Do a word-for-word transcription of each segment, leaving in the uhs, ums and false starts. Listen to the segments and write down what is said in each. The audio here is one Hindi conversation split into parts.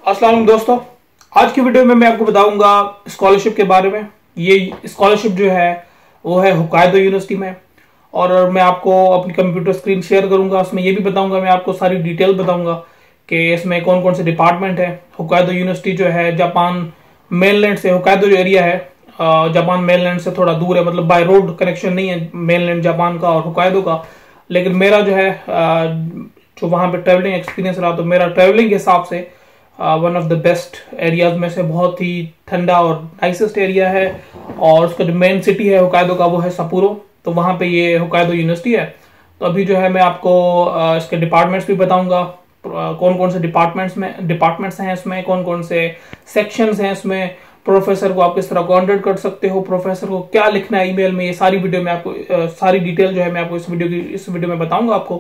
अस्सलाम वालेकुम दोस्तों, आज की वीडियो में मैं आपको बताऊंगा स्कॉलरशिप के बारे में। ये स्कॉलरशिप जो है वो है होक्काइडो यूनिवर्सिटी में, और मैं आपको अपनी कंप्यूटर स्क्रीन शेयर करूंगा। उसमें ये भी बताऊंगा, मैं आपको सारी डिटेल बताऊंगा कि इसमें कौन कौन से डिपार्टमेंट है। होक्काइडो यूनिवर्सिटी जो है जापान मेनलैंड से, होक्काइडो जो एरिया है जापान मेनलैंड से थोड़ा दूर है, मतलब बाय रोड कनेक्शन नहीं है मेनलैंड जापान का और होक्काइडो का। लेकिन मेरा जो है जो वहां पे ट्रेवलिंग एक्सपीरियंस रहा, तो मेरा ट्रेवलिंग के हिसाब से one of the best areas में से, बहुत ही ठंडा और नाइसेस्ट एरिया है। और उसका जो मेन सिटी है होक्काइडो का वो है सप्पोरो, तो वहां पे ये होक्काइडो यूनिवर्सिटी है। तो अभी जो है मैं आपको uh, इसके डिपार्टमेंट्स भी बताऊंगा, uh, कौन कौन से डिपार्टमेंट्स में डिपार्टमेंट्स हैं इसमें, कौन कौन से सेक्शंस हैं इसमें, प्रोफेसर को आप किस तरह कॉन्टेक्ट कर सकते हो, प्रोफेसर को क्या लिखना है ईमेल में, ये सारी वीडियो में आपको uh, सारी डिटेल जो है मैं आपको इस वीडियो की इस वीडियो में बताऊंगा आपको।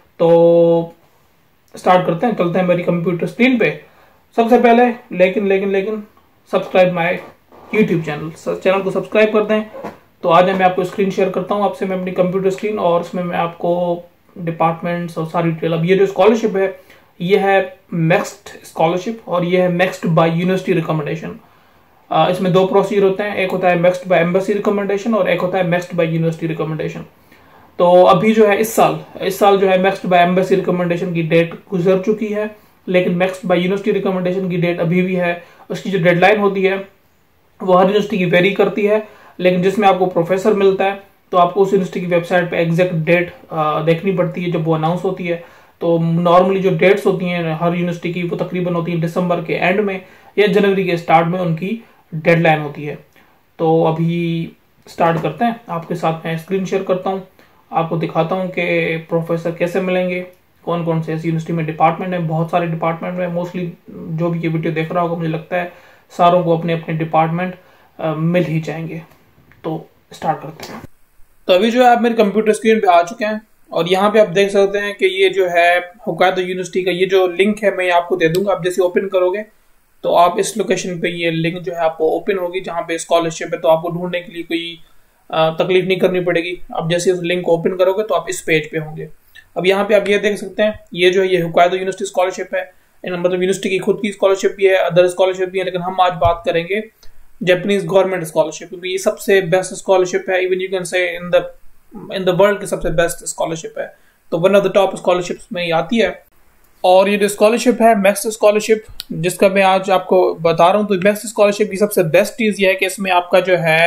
तो स्टार्ट करते हैं, चलते हैं मेरी कंप्यूटर स्क्रीन पे। सबसे पहले लेकिन लेकिन लेकिन subscribe my YouTube channel channel को सब्सक्राइब कर दें। तो आज मैं आपको स्क्रीन शेयर करता हूं आपसे, मैं अपनी कंप्यूटर स्क्रीन, और उसमें मैं आपको डिपार्टमेंट्स और सारी डिटेल। अब ये जो स्कॉलरशिप है ये है मैक्स्ड स्कॉलरशिप, और ये है मैक्स्ड बाय यूनिवर्सिटी रिकमेंडेशन। इसमें दो प्रोसीजर होते हैं, एक होता है मैक्स्ड बाय एम्बेसी रिकमेंडेशन और एक होता है मैक्स्ड बाय यूनिवर्सिटी रिकमेंडेशन। तो अभी जो है इस साल इस साल जो है मैक्स्ड बाय एम्बेसी रिकमेंडेशन की डेट गुजर चुकी है, लेकिन मैक्स्ड बाय यूनिवर्सिटी रिकमेंडेशन की डेट अभी भी है। उसकी जो डेडलाइन होती है वो हर यूनिवर्सिटी की वेरी करती है, लेकिन जिसमें आपको प्रोफेसर मिलता है तो आपको उस यूनिवर्सिटी की वेबसाइट पे एग्जैक्ट डेट देखनी पड़ती है जब वो अनाउंस होती है। तो नॉर्मली जो डेट्स होती हैं हर यूनिवर्सिटी की वो तकरीबन होती है दिसंबर के एंड में या जनवरी के स्टार्ट में उनकी डेडलाइन होती है। तो अभी स्टार्ट करते हैं, आपके साथ मैं स्क्रीन शेयर करता हूँ, आपको दिखाता हूँ कि प्रोफेसर कैसे मिलेंगे, कौन कौन से इस यूनिवर्सिटी में डिपार्टमेंट है। बहुत सारे डिपार्टमेंट में, मोस्टली जो भी ये वीडियो देख रहा होगा मुझे लगता है सारों को अपने अपने डिपार्टमेंट मिल ही जाएंगे। तो स्टार्ट करते हैं। तो अभी जो है आप मेरे कंप्यूटर स्क्रीन पे आ चुके हैं, और यहाँ पे आप देख सकते हैं कि ये जो है होक्काइडो यूनिवर्सिटी का ये जो लिंक है मैं आपको दे दूंगा। आप जैसे ओपन करोगे तो आप इस लोकेशन पे ये लिंक जो है आपको ओपन होगी जहाँ पे स्कॉलरशिप है, तो आपको ढूंढने के लिए कोई तकलीफ नहीं करनी पड़ेगी। आप जैसे इस लिंक को ओपन करोगे तो आप इस पेज पे होंगे। अब यहाँ पे आप ये देख सकते हैं, ये जो है ये होक्काइडो यूनिवर्सिटी स्कॉलरशिप है, मतलब यूनिवर्सिटी की खुद की स्कॉलरशिप भी है, अदर स्कॉलरशिप भी है, लेकिन हम आज बात करेंगे जापानीज गवर्नमेंट स्कॉलरशिप, क्योंकि ये सबसे बेस्ट स्कॉलरशिप है। Even you can say in the in the world की सबसे बेस्ट स्कॉलरशिप है, तो one of the top scholarships में आती है। और ये जो स्कॉलरशिप है मैक्स स्कॉलरशिप, जिसका मैं आज आपको बता रहा हूँ, तो मैक्स स्कॉलरशिप की सबसे बेस्ट चीज ये है कि इसमें आपका जो है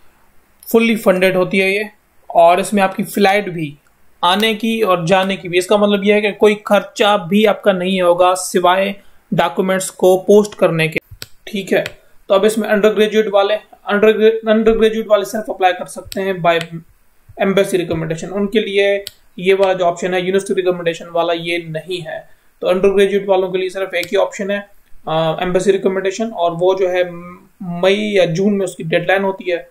फुल्ली फंडेड होती है ये, और इसमें आपकी फ्लाइट भी, आने की और जाने की भी। इसका मतलब यह है कि कोई खर्चा भी आपका नहीं होगा सिवाय डॉक्यूमेंट्स को पोस्ट करने के। ठीक है, तो अब इसमें अंडर ग्रेजुएट वाले अंडर अंडर ग्रेजुएट वाले सिर्फ अप्लाई कर सकते हैं बाय एम्बेसी रिकमेंडेशन। उनके लिए ये वाला जो ऑप्शन है यूनिवर्सिटी रिकमेंडेशन वाला ये नहीं है। तो अंडर ग्रेजुएट वालों के लिए सिर्फ एक ही ऑप्शन है एम्बेसी रिकमेंडेशन, और वो जो है मई या जून में उसकी डेडलाइन होती है।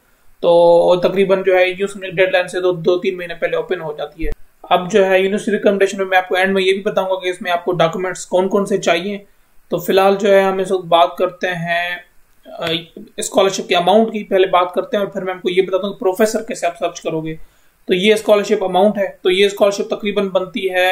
तो तकरीबन जो है यूं समझ डेडलाइन से दो दो तीन महीने पहले ओपन हो जाती है। अब जो है यूनिवर्सिटी रिकमेंडेशन में मैं आपको एंड में ये भी बताऊंगा कि इसमें आपको डॉक्यूमेंट्स कौन कौन से चाहिए। तो फिलहाल जो है हम इस वक्त बात करते हैं स्कॉलरशिप के अमाउंट की, पहले बात करते हैं और फिर मैं आपको ये बताता हूँ प्रोफेसर कैसे आप सर्च करोगे। तो ये स्कॉलरशिप अमाउंट है, तो ये स्कॉलरशिप तकरीबन बनती है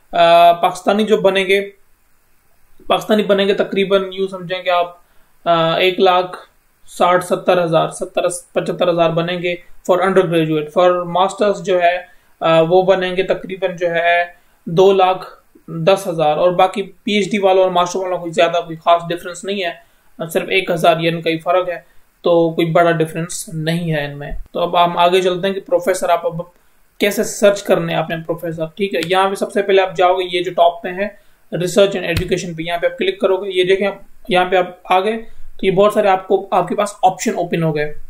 आ, पाकिस्तानी जो बनेंगे पाकिस्तानी बनेंगे तकरीबन यूं समझें कि आप आ, एक लाख साठ सत्तर हजार सत्तर पचहत्तर हजार बनेंगे for undergraduate. For masters जो है आ, वो बनेंगे तकरीबन जो है दो लाख दस हजार, और बाकी पीएचडी वालों और मास्टर वालों को ज्यादा कोई खास डिफरेंस नहीं है, सिर्फ एक हजार ये इनका ही फर्क है, तो कोई बड़ा डिफरेंस नहीं है इनमें। तो अब हम आगे चलते हैं कि प्रोफेसर आप अब कैसे सर्च करने हैं अपने प्रोफेसर। ठीक है, यहाँ पे सबसे पहले आप जाओगे, ये जो टॉप पे है रिसर्च एंड एजुकेशन पे, यहाँ पे आप क्लिक करोगे, ये देखें यहाँ पे आप आ गए, तो ये बहुत सारे आपको आपके पास ऑप्शन ओपन हो गए।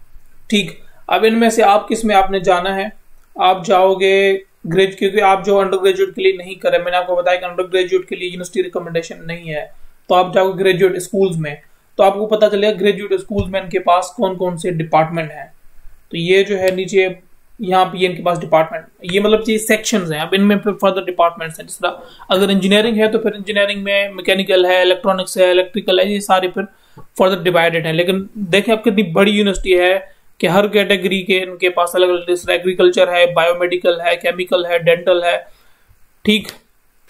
ठीक, अब इनमें से आप किस में आपने जाना है, आप जाओगे ग्रेज, क्योंकि आप जो अंडर ग्रेजुएट के लिए नहीं करे, मैंने आपको बताया कि अंडर ग्रेजुएट के लिए यूनिवर्सिटी रिकमेंडेशन नहीं है, तो आप जाओगे ग्रेजुएट स्कूल्स में, तो आपको पता चलेगा ग्रेजुएट स्कूल्स में इनके पास कौन कौन से डिपार्टमेंट हैं। तो ये जो है नीचे यहाँ पे इनके पास डिपार्टमेंट, ये मतलब ये सेक्शंस हैं। अब इनमें फिर फर्दर डिपार्टमेंट्स हैं, जिस तरह अगर इंजीनियरिंग है तो फिर इंजीनियरिंग में मैकेनिकल है, इलेक्ट्रॉनिक्स है, इलेक्ट्रिकल है, ये सारे फिर फर्दर डिवाइडेड है। लेकिन देखें आप कितनी बड़ी यूनिवर्सिटी है कि हर कैटेगरी के इनके पास अलग अलग, एग्रीकल्चर है, बायोमेडिकल है, केमिकल है, डेंटल है। ठीक,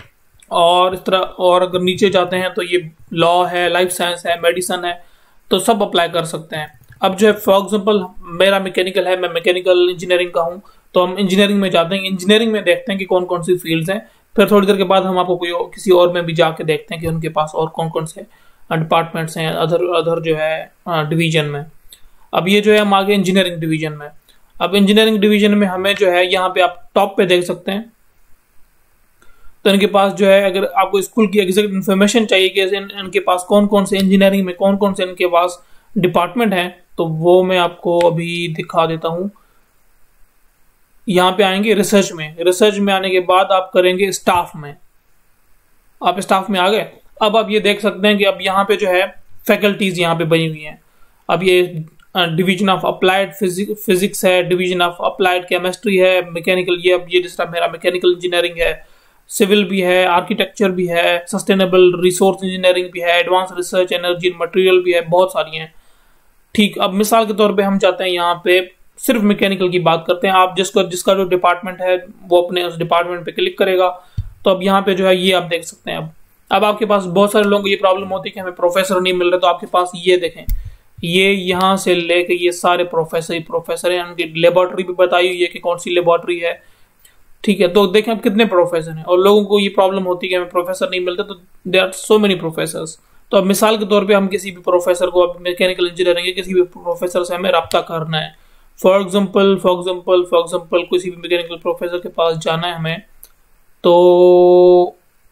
और इस तरह, और अगर नीचे जाते हैं तो ये लॉ है, लाइफ साइंस है, मेडिसिन है, तो सब अप्लाई कर सकते हैं। अब जो है फॉर एग्जांपल मेरा मैकेनिकल है, मैं मैकेनिकल इंजीनियरिंग का हूँ, तो हम इंजीनियरिंग में जाते हैं, इंजीनियरिंग में देखते हैं कि कौन कौन सी फील्ड्स हैं। फिर थोड़ी देर के बाद हम आपको कोई किसी और में भी जाके देखते हैं कि उनके पास और कौन कौन से डिपार्टमेंट्स हैं अदर अदर जो है डिवीजन में। अब ये जो है हम आगे इंजीनियरिंग डिवीजन में। अब इंजीनियरिंग डिवीजन में हमें जो है यहाँ पे आप टॉप पे देख सकते हैं, तो इनके पास जो है अगर आपको स्कूल की एग्जैक्ट इन्फॉर्मेशन चाहिए कि इन, इनके पास कौन कौन से इंजीनियरिंग में कौन कौन से इनके पास डिपार्टमेंट हैं, तो वो मैं आपको अभी दिखा देता हूँ। यहाँ पे आएंगे रिसर्च में, रिसर्च में आने के बाद आप करेंगे स्टाफ में। आप स्टाफ में आ गए। अब आप ये देख सकते हैं कि अब यहाँ पे जो है फैकल्टीज यहाँ पे बनी हुई हैं। अब ये डिवीजन ऑफ अप्लाइड फिजिक्स है, डिवीजन ऑफ अप्लाइड केमिस्ट्री है, मैकेनिकल, ये अब ये जिस तरह मेरा मैकेनिकल इंजीनियरिंग है, सिविल भी है, आर्किटेक्चर भी है, सस्टेनेबल रिसोर्स इंजीनियरिंग भी है, एडवांस रिसर्च एनर्जी मटेरियल भी है, बहुत सारी हैं। ठीक, अब मिसाल के तौर पे हम चाहते हैं यहाँ पे सिर्फ मैकेनिकल की बात करते हैं। आप जिसका जिसका जो डिपार्टमेंट है वो अपने उस डिपार्टमेंट पे क्लिक करेगा, तो अब यहाँ पे जो है ये आप देख सकते हैं। अब अब आपके पास बहुत सारे लोगों को ये प्रॉब्लम होती है कि हमें प्रोफेसर नहीं मिल रहे, तो आपके पास ये देखें, ये यहाँ से लेके ये सारे प्रोफेसर ही प्रोफेसर हैं। उनकी लेबोरेटरी भी बताई हुई है कि कौन सी लेबोरेटरी है। ठीक है, तो देखें अब कितने प्रोफेसर हैं, और लोगों को ये प्रॉब्लम होती है कि हमें प्रोफेसर नहीं मिलते, तो there are so many professors. तो अब मिसाल के तौर पे हम किसी भी प्रोफेसर को, अब मैकेनिकल इंजीनियरिंग के किसी भी प्रोफेसर से हमें रब्ता करना है, for example for example for example किसी भी मैकेनिकल प्रोफेसर के पास जाना है हमें, तो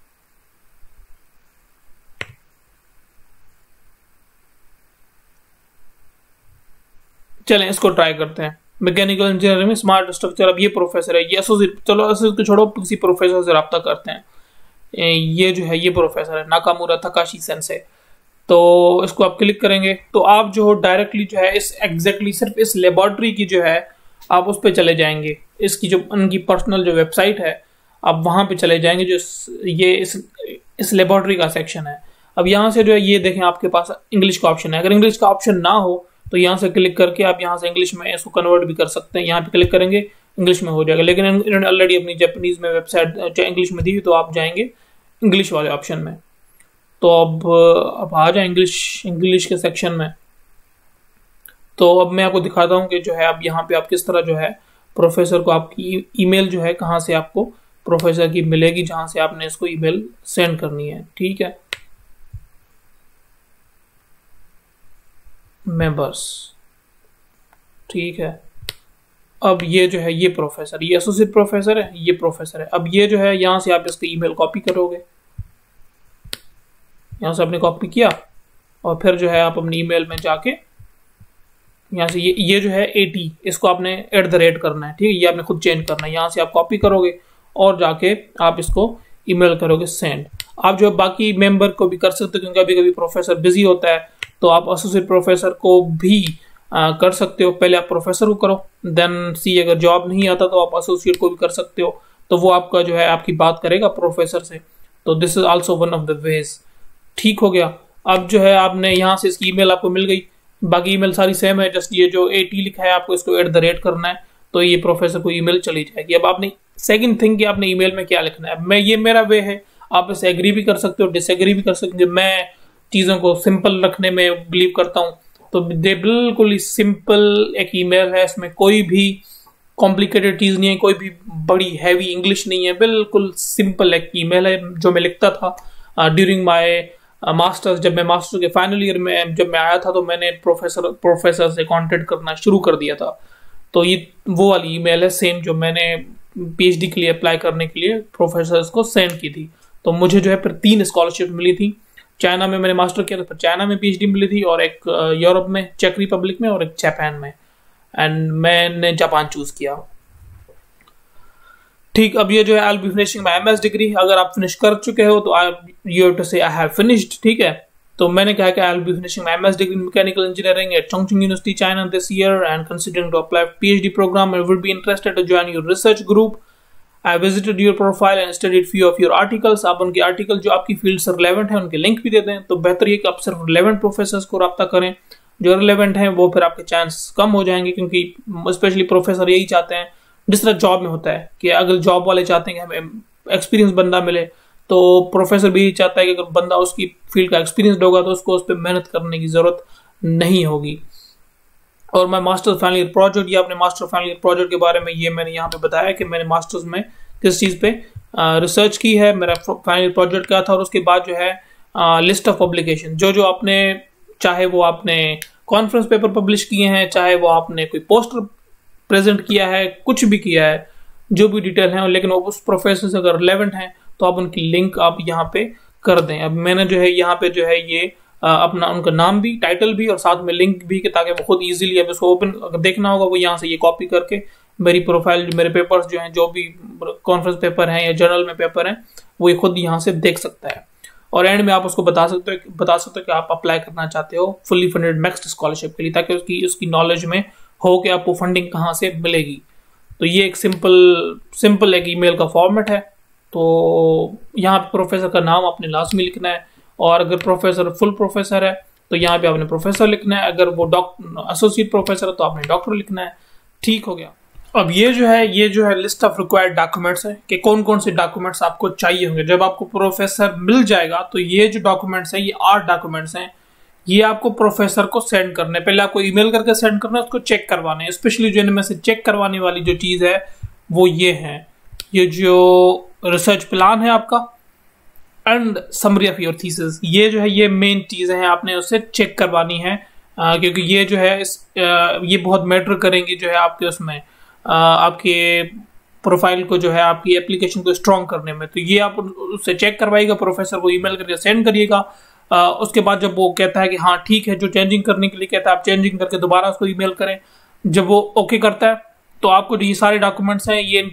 चलें इसको ट्राई करते हैं। मैकेनिकल इंजीनियरिंग में स्मार्ट स्ट्रक्चर, अब ये प्रोफेसर है, ये एसोसिएट, चलो एसोसिएट को छोड़ो, किसी प्रोफेसर से रब्ता करते हैं। ये जो है ये प्रोफेसर है नाकामुरा तकाशी सेंसे। तो इसको आप क्लिक करेंगे तो आप जो डायरेक्टली जो है इस एग्जैक्टली सिर्फ इस लेबोरेटरी की जो है आप उस पर चले जाएंगे। इसकी जो उनकी पर्सनल जो वेबसाइट है आप वहां पे चले जाएंगे, जो ये इस इस लेबोरेटरी का सेक्शन है। अब यहाँ से जो है ये देखें आपके पास इंग्लिश का ऑप्शन है। अगर इंग्लिश का ऑप्शन ना हो तो यहाँ से क्लिक करके आप यहाँ से इंग्लिश में इसको कन्वर्ट भी कर सकते हैं। यहाँ पे क्लिक करेंगे इंग्लिश में हो जाएगा, लेकिन इन्होंने ऑलरेडी अपनी जापानीज में वेबसाइट इंग्लिश में दी, तो आप जाएंगे इंग्लिश वाले ऑप्शन में। तो अब अब आ जाए इंग्लिश इंग्लिश के सेक्शन में। तो अब मैं आपको दिखाता हूँ कि जो है अब यहाँ पे आप किस तरह जो है प्रोफेसर को आपकी ईमेल जो है कहाँ से आपको प्रोफेसर की मिलेगी, जहाँ से आपने इसको ईमेल सेंड करनी है। ठीक है, मेंबर्स, ठीक है। अब ये जो है ये प्रोफेसर, ये एसोसिएट प्रोफेसर है, ये प्रोफेसर है। अब ये जो है यहाँ से आप इसका ईमेल कॉपी करोगे, यहाँ से आपने कॉपी किया और फिर जो है आप अपनी ईमेल में जाके यहाँ से ये ये जो है एटी, इसको आपने एट द रेट करना है। ठीक है, ये आपने खुद चेंज करना है। यहाँ से आप कॉपी करोगे और जाके आप इसको ईमेल करोगे सेंड। आप जो है बाकी मेंबर को भी कर सकते हो, क्योंकि कभी कभी प्रोफेसर बिजी होता है, तो आप एसोसिएट प्रोफेसर को भी आ, कर सकते हो। पहले आप प्रोफेसर को करो, देन सी अगर जॉब नहीं आता तो आप एसोसिएट को भी कर सकते हो, तो वो आपका जो है आपकी बात करेगा प्रोफेसर से। तो this is also one of the ways. ठीक हो गया। अब जो है आपने यहाँ से इसकी ईमेल आपको मिल गई, बाकी ईमेल सारी सेम है, जस्ट ये जो एटी लिखा है आपको इसको एट द रेट करना है, तो ये प्रोफेसर को ईमेल चली जाएगी। अब आपने सेकंड थिंग कि आपने ईमेल में क्या लिखना है। मैं ये मेरा वे है, आप इसे एग्री भी कर सकते हो, डिसएग्री भी कर सकते हो। मैं चीज़ों को सिंपल रखने में बिलीव करता हूँ, तो दे बिल्कुल ही सिंपल एक ईमेल है, इसमें कोई भी कॉम्प्लिकेटेड चीज़ नहीं है, कोई भी बड़ी हैवी इंग्लिश नहीं है, बिल्कुल सिंपल एक ईमेल है जो मैं लिखता था ड्यूरिंग माय मास्टर्स। जब मैं मास्टर के फाइनल ईयर में जब मैं आया था तो मैंने प्रोफेसर प्रोफेसर से कांटेक्ट करना शुरू कर दिया था। तो ये वो वाली ईमेल है सेम जो मैंने पीएचडी के लिए अप्लाई करने के लिए प्रोफेसर्स को सेंड की थी। तो मुझे जो है फिर तीन स्कॉलरशिप मिली थी। चाइना में मैंने मास्टर किया था, फिर चाइना में पीएचडी मिली थी, और एक यूरोप में चेक रिपब्लिक में, और एक जापान में, एंड मैंने जापान चूज किया। ठीक, अब ये जो है I will be finishing my MS degree. अगर आप फिनिश कर चुके हो तो आई यू हैव टू से आई हैव फिनिश्ड। ठीक है, तो मैंने कहा कि I will be finishing my MS degree in mechanical engineering at Chongqing university China this year and considering to apply PhD program and would be interested to join your research group. I visited your profile and studied few of your articles. आप उनके आर्टिकल जो आपकी फील्ड से रिलेवेंट है उनके लिंक भी दे दें, तो बेहतर ये कि आप सिर्फ रिलेवेंट प्रोफेसर्स को रब्ता करें। जो रिलेवेंट हैं वो फिर आपके चांस कम हो जाएंगे, क्योंकि स्पेशली प्रोफेसर यही चाहते हैं, जिस तरह जॉब में होता है कि अगर जॉब वाले चाहते हैं कि हमें एक्सपीरियंस बंदा मिले, तो प्रोफेसर भी चाहता है कि अगर बंदा उसकी फील्ड का एक्सपीरियंस होगा तो उसको उस पर मेहनत करने की जरूरत नहीं होगी। और मैं मास्टर्स फाइनल ईयर प्रोजेक्ट, या अपने मास्टर फाइनल ईयर प्रोजेक्ट के बारे में ये मैंने यहाँ पे बताया कि मैंने मास्टर्स में किस चीज़ पे रिसर्च की है, मेरा फाइनल ईयर प्रोजेक्ट क्या था। और उसके बाद जो है लिस्ट ऑफ पब्लिकेशन, जो जो आपने, चाहे वो आपने कॉन्फ्रेंस पेपर पब्लिश किए हैं, चाहे वो आपने कोई पोस्टर प्रेजेंट किया है, कुछ भी किया है, जो भी डिटेल है, लेकिन उस प्रोफेसर से अगर रिलेवेंट है तो आप उनकी लिंक आप यहाँ पे कर दें। अब मैंने जो है यहाँ पे जो है ये आ, अपना उनका नाम भी, टाइटल भी और साथ में लिंक भी, ताकि वो खुद इजीली अब इसको ओपन अगर देखना होगा वो यहाँ से ये कॉपी करके मेरी प्रोफाइल, मेरे पेपर्स जो हैं, जो भी कॉन्फ्रेंस पेपर हैं या जर्नल में पेपर हैं, वो ये खुद यहाँ से देख सकता है। और एंड में आप उसको बता सकते हो बता सकते हो कि आप अप्लाई करना चाहते हो फुल्ली फंडेड मैक्स्ड स्कॉलरशिप के लिए, ताकि उसकी उसकी नॉलेज में हो कि आपको फंडिंग कहाँ से मिलेगी। तो ये एक सिंपल सिंपल एक ईमेल का फॉर्मेट है। तो यहाँ पे प्रोफेसर का नाम आपने लाजमी लिखना है, और अगर प्रोफेसर फुल प्रोफेसर है तो यहाँ पे आपने प्रोफेसर लिखना है, अगर वो डॉक्टर एसोसिएट प्रोफेसर है तो आपने डॉक्टर लिखना है। ठीक हो गया। अब ये जो है ये जो है लिस्ट ऑफ रिक्वायर्ड डॉक्यूमेंट्स है कि कौन कौन से डॉक्यूमेंट्स आपको चाहिए होंगे। जब आपको प्रोफेसर मिल जाएगा तो ये जो डॉक्यूमेंट्स हैं, ये आठ डॉक्यूमेंट्स हैं, ये आपको प्रोफेसर को सेंड करने, पहले आपको ईमेल करके सेंड करना है, उसको चेक करवाने। स्पेशली जो इनमें से चेक करवाने वाली जो चीज है वो ये है, ये जो रिसर्च प्लान है आपका and summary of your thesis, ये जो है ये मेन चीजें हैं, आपने उससे चेक करवानी है। आ, क्योंकि ये जो है इस, आ, ये बहुत मैटर करेंगी जो है आपके उसमें आ, आपके प्रोफाइल को, जो है आपकी एप्लीकेशन को स्ट्रॉन्ग करने में। तो ये आप उससे चेक करवाइएगा, प्रोफेसर को ईमेल करके सेंड करिएगा। आ, उसके बाद जब वो कहता है कि हाँ ठीक है, जो चेंजिंग करने के लिए कहता है आप चेंजिंग करके दोबारा उसको ईमेल करें। जब वो ओके करता है तो आपको ये सारे डॉक्यूमेंट्स हैं ये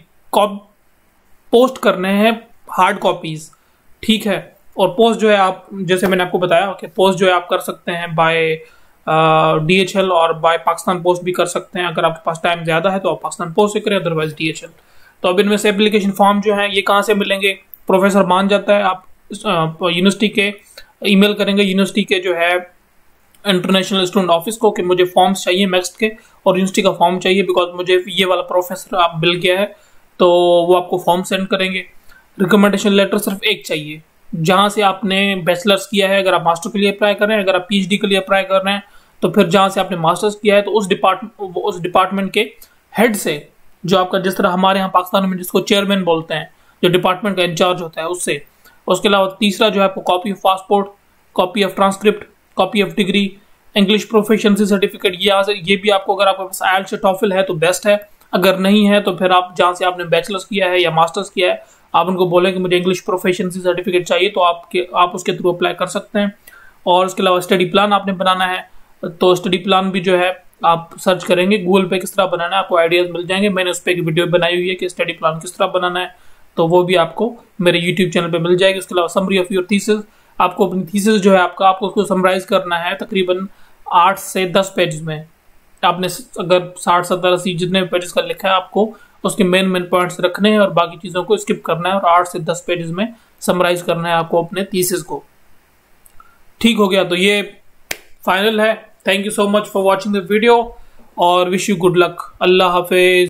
पोस्ट करने हैं, हार्ड कॉपीज, ठीक है। और पोस्ट जो है आप, जैसे मैंने आपको बताया कि पोस्ट जो है आप कर सकते हैं बाय डीएचएल और बाय पाकिस्तान पोस्ट भी कर सकते हैं। अगर आपके पास टाइम ज्यादा है तो आप पाकिस्तान पोस्ट से करें, अदरवाइज डीएचएल। तो अब इनमें से एप्लीकेशन फॉर्म जो है ये कहाँ से मिलेंगे, प्रोफेसर मान जाता है, आप यूनिवर्सिटी के ईमेल करेंगे, यूनिवर्सिटी के जो है इंटरनेशनल स्टूडेंट ऑफिस को कि मुझे फॉर्म्स चाहिए मैक्स के, और यूनिवर्सिटी का फॉर्म चाहिए बिकॉज मुझे ये वाला प्रोफेसर आप मिल गया है। तो वो आपको फॉर्म सेंड करेंगे। रिकमेंडेशन लेटर सिर्फ एक चाहिए, जहां से आपने बैचलर्स किया है। अगर आप मास्टर के लिए अप्लाई कर रहे हैं, अगर आप पीएचडी के लिए अप्लाई कर रहे हैं, तो फिर जहां से आपने मास्टर्स किया है तो उस डिपार्टमेंट उस डिपार्टमेंट के हेड से, जो आपका, जिस तरह हमारे यहाँ पाकिस्तान में जिसको चेयरमैन बोलते हैं, जो डिपार्टमेंट का इंचार्ज होता है, उससे। उसके अलावा तीसरा जो है आपको copy of passport, copy of transcript, copy of degree, English proficiency certificate. ये यहाँ से ये भी आपको, अगर आपके पास आईएलटीएस टॉफल है तो बेस्ट है, अगर नहीं है तो फिर आप जहाँ से आपने बैचलर्स किया है या मास्टर्स किया है, आप उनको बोलें कि मुझे इंग्लिश प्रोफिशिएंसी सर्टिफिकेट चाहिए, तो आपके आप उसके थ्रू अप्लाई कर सकते हैं। और उसके अलावा स्टडी प्लान आपने बनाना है, तो स्टडी प्लान भी जो है आप सर्च करेंगे गूगल पे किस तरह बनाना है, आपको आइडियाज मिल जाएंगे। मैंने उस पर एक वीडियो बनाई हुई है कि स्टडी प्लान किस तरह बनाना है, तो वो भी आपको मेरे यूट्यूब चैनल पे मिल जाएगी। उसके अलावा समरी ऑफ योर थीसिस, आपको अपनी थीसिस जो है आपका, आपको उसको समराइज करना है तकरीबन आठ से दस पेज में। आपने अगर साठ सत्तर अस्सी जितने पेजेस का लिखा है, आपको उसके मेन मेन पॉइंट्स रखने हैं और बाकी चीज़ों को स्किप करना है, और आठ से दस पेजेस में समराइज करना है आपको अपने थीसिस को। ठीक हो गया, तो ये फाइनल है। Thank you so much for watching the video और wish you good luck. Allah Hafiz.